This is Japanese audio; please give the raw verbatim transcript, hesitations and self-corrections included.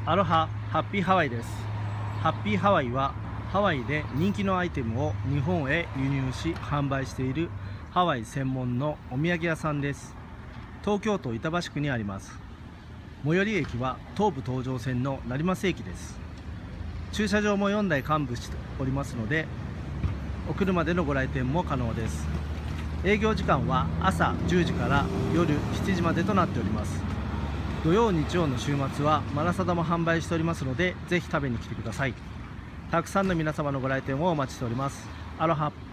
アロハハッピーハワイです。ハッピーハワイはハワイで人気のアイテムを日本へ輸入し販売しているハワイ専門のお土産屋さんです。東京都板橋区にあります。最寄り駅は東武東上線の成増駅です。駐車場もよんだい完備しておりますので、お車でのご来店も可能です。営業時間は朝じゅうじから夜しちじまでとなっております。土曜日曜の週末はマラサダも販売しておりますので、ぜひ食べに来てください。たくさんの皆様のご来店をお待ちしております。アロハ。